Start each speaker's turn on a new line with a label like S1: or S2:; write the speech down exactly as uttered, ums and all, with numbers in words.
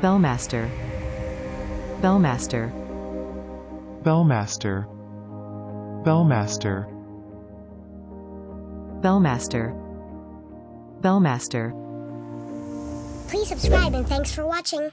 S1: bellmaster, bellmaster,
S2: bellmaster, bellmaster,
S1: bellmaster, bellmaster.
S3: Please subscribe and thanks for watching.